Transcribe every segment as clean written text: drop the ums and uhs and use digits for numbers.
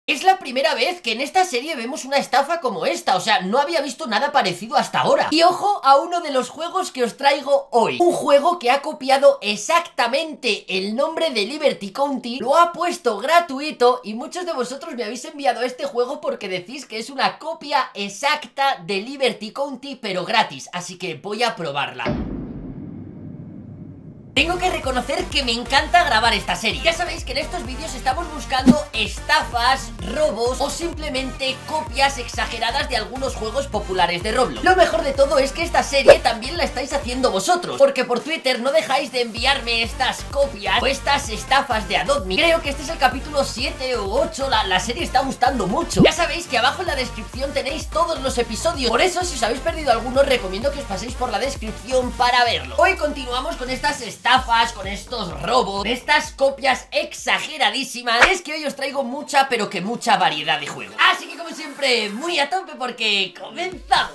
Es la primera vez que en esta serie vemos una estafa como esta, o sea, no había visto nada parecido hasta ahora. Y ojo a uno de los juegos que os traigo hoy. Un juego que ha copiado exactamente el nombre de Liberty County, lo ha puesto gratuito y muchos de vosotros me habéis enviado este juego porque decís que es una copia exacta de Liberty County, pero gratis, así que voy a probarla. Tengo que reconocer que me encanta grabar esta serie. Ya sabéis que en estos vídeos estamos buscando estafas, robos o simplemente copias exageradas de algunos juegos populares de Roblox. Lo mejor de todo es que esta serie también la estáis haciendo vosotros, porque por Twitter no dejáis de enviarme estas copias o estas estafas de Adopt Me. Creo que este es el capítulo 7 u 8, la serie está gustando mucho. Ya sabéis que abajo en la descripción tenéis todos los episodios, por eso si os habéis perdido alguno recomiendo que os paséis por la descripción para verlo. Hoy continuamos con estas estafas, con estos robos, estas copias exageradísimas. Es que hoy os traigo mucha, pero que mucha variedad de juegos. Así que como siempre, muy a tope porque comenzamos.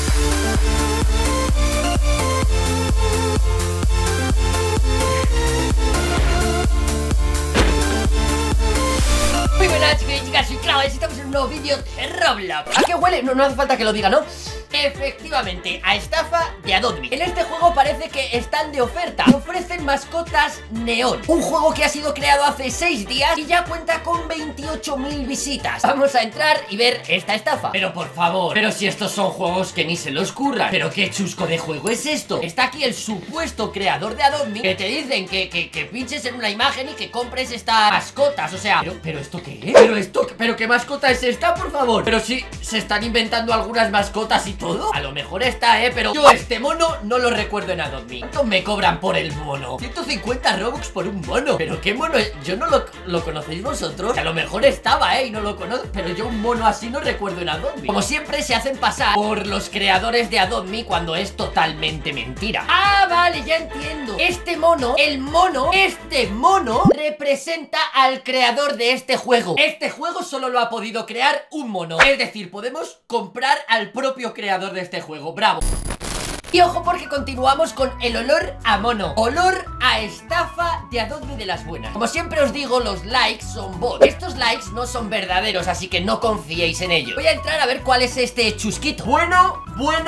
Muy buenas chicos y chicas, soy Clau, estamos en un nuevo vídeo de Roblox. ¿A qué huele? No hace falta que lo diga, ¿no? Efectivamente, a estafa de Adopt Me. En este juego parece que están de oferta. Te ofrecen mascotas neón. Un juego que ha sido creado hace 6 días y ya cuenta con 28.000 visitas. Vamos a entrar y ver esta estafa. Pero por favor, pero si estos son juegos que ni se los curran. Pero qué chusco de juego es esto. Está aquí el supuesto creador de Adopt Me, que te dicen que pinches en una imagen y que compres estas mascotas. O sea, pero ¿esto qué es? ¿Pero qué mascota es esta, por favor? Pero si se están inventando algunas mascotas y todo. A lo mejor está, pero yo este mono no lo recuerdo en Adopt Me. ¿Cuánto me cobran por el mono? 150 Robux por un mono. ¿Pero qué mono es? ¿Yo no lo conocéis vosotros? A lo mejor estaba, y no lo conozco, pero yo un mono así no recuerdo en Adopt Me. Como siempre se hacen pasar por los creadores de Adopt Me cuando es totalmente mentira. Ah, vale, ya entiendo. Este mono representa al creador de este juego. Este juego solo lo ha podido crear un mono. Es decir, podemos comprar al propio creador de este juego. ¡Bravo! Y ojo porque continuamos con el olor a mono, olor a estafa de Adopt Me de las buenas. Como siempre os digo, los likes son bots. Estos likes no son verdaderos, así que no confiéis en ellos. Voy a entrar a ver cuál es este chusquito. Bueno.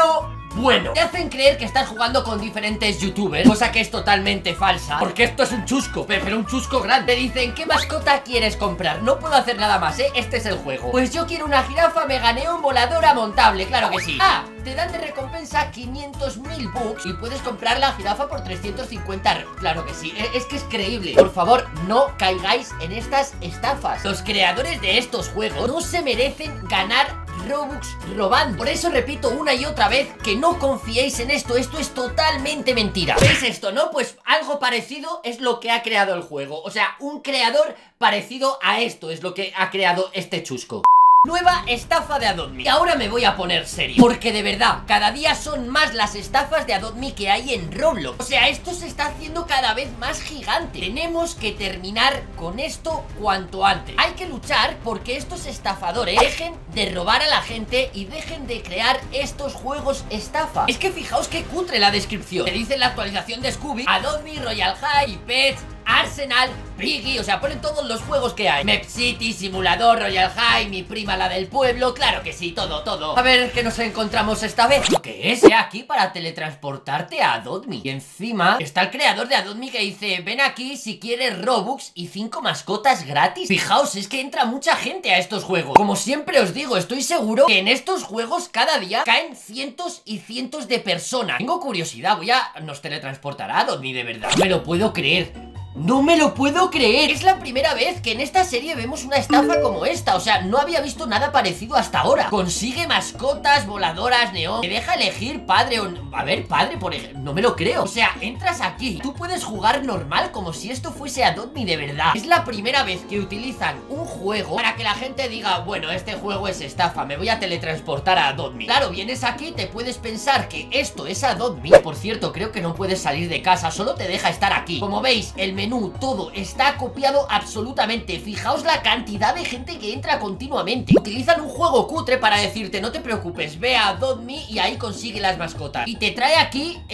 Te hacen creer que estás jugando con diferentes youtubers, cosa que es totalmente falsa, porque esto es un chusco, pero un chusco grande. Te dicen, ¿qué mascota quieres comprar? No puedo hacer nada más, este es el juego. Pues yo quiero una jirafa mega neón voladora montable, claro que sí. Ah, te dan de recompensa 500.000 bucks y puedes comprar la jirafa por 350. Claro que sí, es que es creíble. Por favor, no caigáis en estas estafas. Los creadores de estos juegos no se merecen ganar Robux robando. Por eso repito una y otra vez que no confiéis en esto. Esto es totalmente mentira. ¿Veis esto, no? Pues algo parecido es lo que ha creado el juego. O sea, un creador parecido a esto es lo que ha creado este chusco. Nueva estafa de Adopt Me. Y ahora me voy a poner serio, porque de verdad, cada día son más las estafas de Adopt Me que hay en Roblox. O sea, esto se está haciendo cada vez más gigante. Tenemos que terminar con esto cuanto antes. Hay que luchar porque estos estafadores dejen de robar a la gente y dejen de crear estos juegos estafa. Es que fijaos qué cutre la descripción. Te dice la actualización de Scooby, Adopt Me, Royal High, Pets, Arsenal, Piggy, o sea, ponen todos los juegos que hay. Mep City, Simulador, Royal High, Mi Prima la del pueblo, claro que sí, todo. A ver qué nos encontramos esta vez. ¿Lo que es? Aquí para teletransportarte a Adopt Me. Y encima está el creador de Adopt Me que dice, ven aquí si quieres Robux y 5 mascotas gratis. Fijaos, es que entra mucha gente a estos juegos. Como siempre os digo, estoy seguro que en estos juegos cada día caen cientos y cientos de personas. Tengo curiosidad, nos teletransportará a Adopt Me de verdad. No me lo puedo creer. No me lo puedo creer. Es la primera vez que en esta serie vemos una estafa como esta. O sea, no había visto nada parecido hasta ahora. Consigue mascotas voladoras neón. Te deja elegir padre o... A ver, padre, por ejemplo. No me lo creo. O sea, entras aquí. Tú puedes jugar normal como si esto fuese Adopt Me de verdad. Es la primera vez que utilizan un juego para que la gente diga, bueno, este juego es estafa, me voy a teletransportar a Adopt Me. Claro, vienes aquí, te puedes pensar que esto es Adopt Me. Por cierto, creo que no puedes salir de casa, solo te deja estar aquí. Como veis, el menú, todo está copiado absolutamente. Fijaos la cantidad de gente que entra continuamente. Utilizan un juego cutre para decirte, no te preocupes, ve a Adopt Me y ahí consigue las mascotas. Y te trae aquí, es que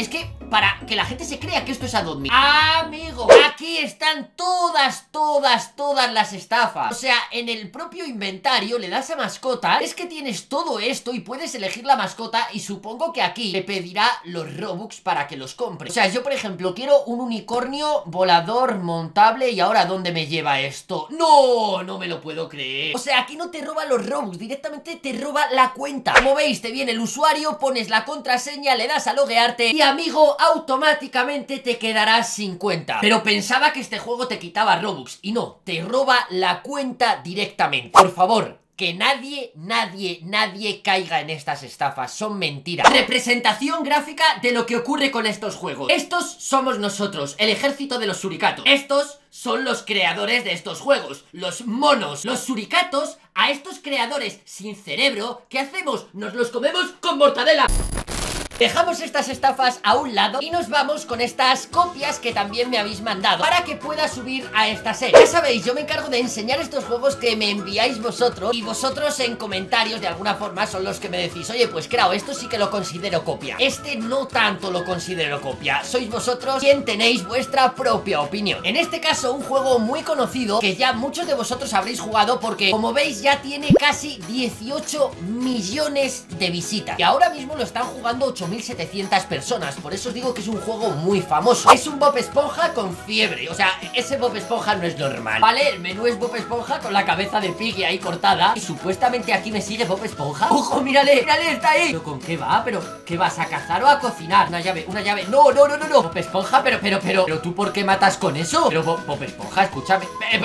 para que la gente se crea que esto es Adopt Me. Amigo, aquí están todas las estafas. O sea, en el propio inventario le das a mascota, es que tienes todo esto y puedes elegir la mascota y supongo que aquí te pedirá los Robux para que los compres. O sea, yo por ejemplo quiero un unicornio volador montable y ahora ¿dónde me lleva esto? ¡No! No me lo puedo creer. O sea, aquí no te roba los Robux, directamente te roba la cuenta. Como veis, te viene el usuario, pones la contraseña, le das a loguearte y amigo, automáticamente te quedarás sin cuenta. Pero pensaba que este juego te quitaba Robux y no, te roba la cuenta directamente. Por favor, que nadie caiga en estas estafas, son mentiras. Representación gráfica de lo que ocurre con estos juegos. Estos somos nosotros, el ejército de los suricatos. Estos son los creadores de estos juegos, los monos. Los suricatos, a estos creadores sin cerebro, ¿qué hacemos? Nos los comemos con mortadela. Dejamos estas estafas a un lado y nos vamos con estas copias que también me habéis mandado para que pueda subir a esta serie. Ya sabéis, yo me encargo de enseñar estos juegos que me enviáis vosotros y vosotros en comentarios de alguna forma son los que me decís, oye, pues claro, esto sí que lo considero copia, este no tanto lo considero copia. Sois vosotros quien tenéis vuestra propia opinión. En este caso, un juego muy conocido que ya muchos de vosotros habréis jugado porque, como veis, ya tiene casi 18 millones de visitas y ahora mismo lo están jugando 8.700 personas, por eso os digo que es un juego muy famoso. Es un Bob Esponja con fiebre, o sea, ese Bob Esponja no es normal, ¿vale? El menú es Bob Esponja con la cabeza de Piggy ahí cortada y supuestamente aquí me sigue Bob Esponja. ¡Ojo, mírale! ¡Mírale, está ahí! ¿Pero con qué va? ¿Pero qué vas a cazar o a cocinar? Una llave, no, Bob Esponja, pero ¿tú por qué matas con eso? Pero Bob Esponja, escúchame,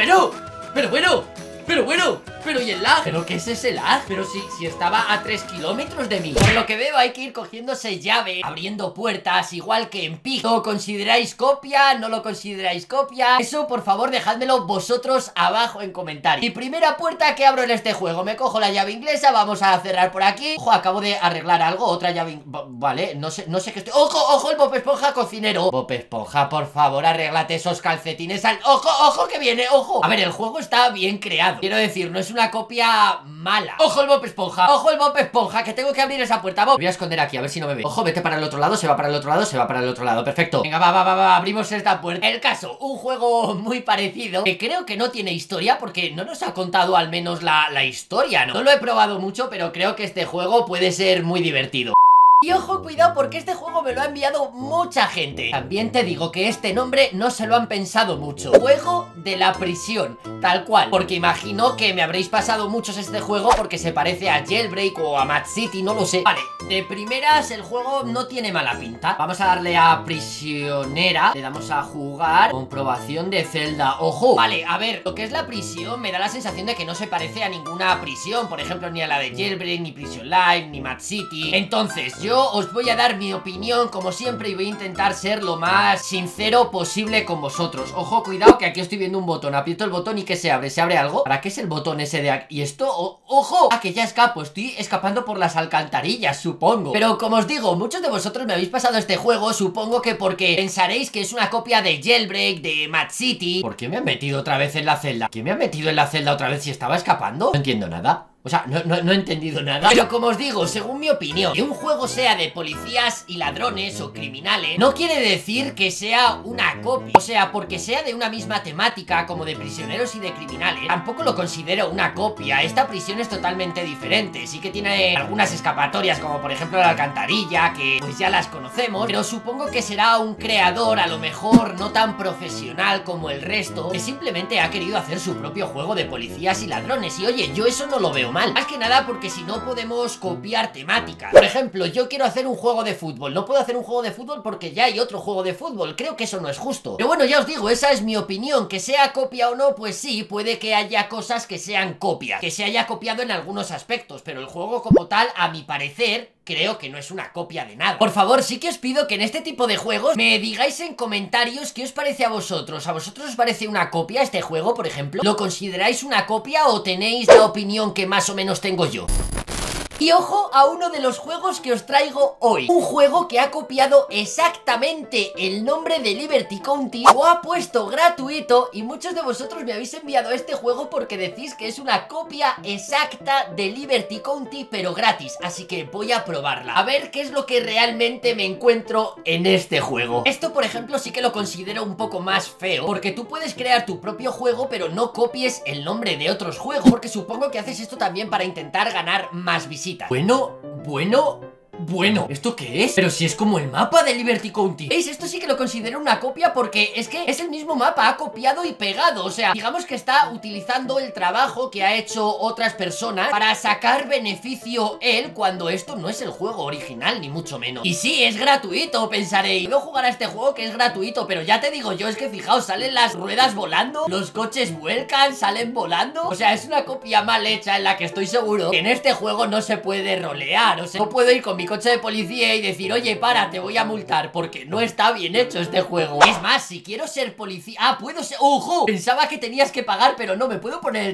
pero ¿y el lag? ¿Pero qué es ese lag? Pero si estaba a 3 kilómetros de mí. Por lo que veo hay que ir cogiéndose llave, abriendo puertas, igual que en Pig. ¿Lo consideráis copia? ¿No lo consideráis copia? Eso por favor dejádmelo vosotros abajo en comentarios. Mi primera puerta que abro en este juego, me cojo la llave inglesa, vamos a cerrar por aquí. Ojo, acabo de arreglar algo, otra llave, vale, no sé qué estoy... ¡Ojo, el Bob Esponja cocinero! Bob Esponja, por favor, arréglate esos calcetines al... ¡Ojo, que viene! ¡Ojo! A ver, el juego está bien creado, quiero decir, no es una copia mala. ¡Ojo el Bob Esponja! Que tengo que abrir esa puerta, Bob. Me voy a esconder aquí, a ver si no me ve. Ojo, vete para el otro lado, se va para el otro lado, perfecto. Venga, va, abrimos esta puerta. El caso, un juego muy parecido, que creo que no tiene historia, porque no nos ha contado al menos la historia, ¿no? No lo he probado mucho, pero creo que este juego puede ser muy divertido. Y ojo, cuidado, porque este juego me lo ha enviado mucha gente. También te digo que este nombre no se lo han pensado mucho. Juego de la prisión, tal cual. Porque imagino que me habréis pasado muchos este juego porque se parece a Jailbreak o a Mad City, no lo sé. Vale, de primeras el juego no tiene mala pinta. Vamos a darle a prisionera. Le damos a jugar. Comprobación de celda. Ojo. Vale, a ver, lo que es la prisión me da la sensación de que no se parece a ninguna prisión. Por ejemplo, ni a la de Jailbreak, ni Prison Life, ni Mad City. Entonces, yo os voy a dar mi opinión como siempre y voy a intentar ser lo más sincero posible con vosotros. Ojo, cuidado que aquí estoy viendo un botón. Aprieto el botón y ¿qué se abre? ¿Se abre algo? ¿Para qué es el botón ese de aquí? ¿Y esto? ¡Ojo! Ah, que ya escapo. Estoy escapando por las alcantarillas, supongo. Pero como os digo, muchos de vosotros me habéis pasado este juego, supongo que porque pensaréis que es una copia de Jailbreak, de Mad City. ¿Por qué me han metido otra vez en la celda? ¿Quién me ha metido en la celda otra vez si estaba escapando? No entiendo nada. O sea, no he entendido nada. Pero como os digo, según mi opinión, que un juego sea de policías y ladrones o criminales no quiere decir que sea una copia. O sea, porque sea de una misma temática como de prisioneros y de criminales, tampoco lo considero una copia. Esta prisión es totalmente diferente. Sí que tiene algunas escapatorias, como por ejemplo la alcantarilla, que pues ya las conocemos, pero supongo que será un creador a lo mejor no tan profesional como el resto, que simplemente ha querido hacer su propio juego de policías y ladrones. Y oye, yo eso no lo veo mal. Más que nada porque si no podemos copiar temáticas. Por ejemplo, yo quiero hacer un juego de fútbol. No puedo hacer un juego de fútbol porque ya hay otro juego de fútbol. Creo que eso no es justo. Pero bueno, ya os digo, esa es mi opinión. Que sea copia o no, pues sí, puede que haya cosas que sean copias, que se haya copiado en algunos aspectos, pero el juego como tal, a mi parecer, creo que no es una copia de nada. Por favor, sí que os pido que en este tipo de juegos me digáis en comentarios qué os parece a vosotros. ¿A vosotros os parece una copia este juego, por ejemplo? ¿Lo consideráis una copia o tenéis la opinión que más o menos tengo yo? Y ojo a uno de los juegos que os traigo hoy. Un juego que ha copiado exactamente el nombre de Liberty County, lo ha puesto gratuito y muchos de vosotros me habéis enviado este juego porque decís que es una copia exacta de Liberty County pero gratis, así que voy a probarla, a ver qué es lo que realmente me encuentro en este juego. Esto, por ejemplo, sí que lo considero un poco más feo, porque tú puedes crear tu propio juego pero no copies el nombre de otros juegos, porque supongo que haces esto también para intentar ganar más visitas. Bueno, ¿esto qué es? Pero si es como el mapa de Liberty County. ¿Veis? Esto sí que lo considero una copia porque es que es el mismo mapa, ha copiado y pegado. O sea, digamos que está utilizando el trabajo que ha hecho otras personas para sacar beneficio él, cuando esto no es el juego original, ni mucho menos. Y sí, es gratuito, pensaréis. Puedo jugar a este juego que es gratuito, pero ya te digo yo, es que fijaos, salen las ruedas volando, los coches vuelcan, salen volando. O sea, es una copia mal hecha en la que estoy seguro que en este juego no se puede rolear. O sea, no puedo ir con mi coche de policía y decir, oye, para, te voy a multar, porque no está bien hecho este juego. Es más, si quiero ser policía... Ah, puedo ser... ¡Ojo! Pensaba que tenías que pagar, pero no, me puedo poner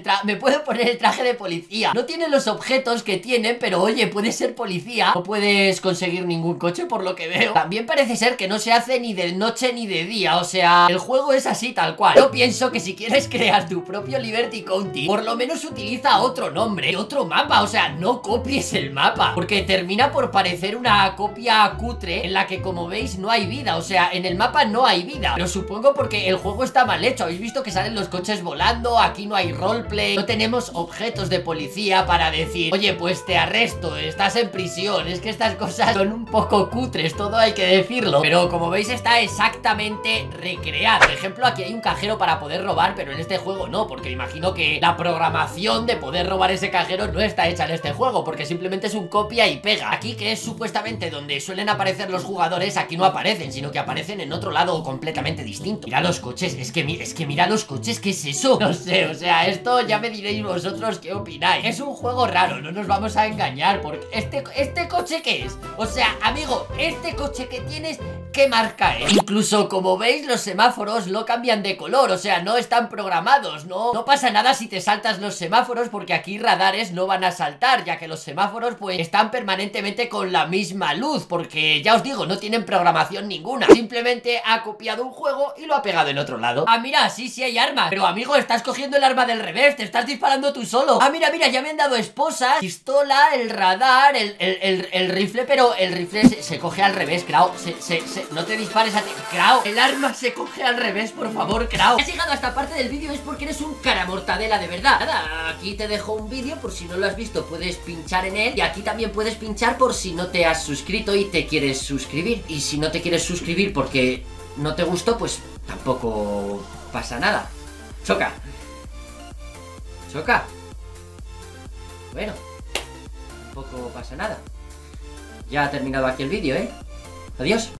el traje de policía. No tiene los objetos que tienen, pero oye, puedes ser policía. No puedes conseguir ningún coche por lo que veo. También parece ser que no se hace ni de noche ni de día. O sea, el juego es así tal cual. Yo pienso que si quieres crear tu propio Liberty County, por lo menos utiliza otro nombre, otro mapa. O sea, no copies el mapa, porque termina por parecer una copia cutre en la que, como veis, no hay vida. O sea, en el mapa no hay vida, pero supongo porque el juego está mal hecho. Habéis visto que salen los coches volando, aquí no hay roleplay, no tenemos objetos de policía para decir, oye, pues te arresto, estás en prisión. Es que estas cosas son un poco cutres, todo hay que decirlo, pero como veis está exactamente recreado. Por ejemplo, aquí hay un cajero para poder robar, pero en este juego no, porque imagino que la programación de poder robar ese cajero no está hecha en este juego, porque simplemente es un copia y pega. Aquí, que es supuestamente donde suelen aparecer los jugadores, aquí no aparecen, sino que aparecen en otro lado completamente distinto. Mira los coches, es que mira los coches, ¿qué es eso? No sé, o sea, esto ya me diréis vosotros qué opináis. Es un juego raro, no nos vamos a engañar, porque ¿este coche qué es? O sea, amigo, este coche que tienes, ¿qué marca es? Incluso, como veis, los semáforos no cambian de color, o sea, no están programados, no pasa nada si te saltas los semáforos, porque aquí radares no van a saltar, ya que los semáforos pues están permanentemente con la misma luz, porque ya os digo, no tienen programación ninguna. Simplemente ha copiado un juego y lo ha pegado en otro lado. Ah, mira, sí hay armas, pero amigo, estás cogiendo el arma del revés, te estás disparando tú solo. Ah, mira, ya me han dado esposas, pistola, el radar, el rifle, pero el rifle se coge al revés, Krao. No te dispares a ti, Krao. El arma se coge al revés, por favor, Krao. Si has llegado a esta parte del vídeo es porque eres un cara mortadela de verdad. Nada, aquí te dejo un vídeo, por si no lo has visto puedes pinchar en él, y aquí también puedes pinchar por si no te has suscrito y te quieres suscribir. Y si no te quieres suscribir porque no te gustó, pues tampoco pasa nada. Choca. Bueno, tampoco pasa nada. Ya ha terminado aquí el vídeo, Adiós.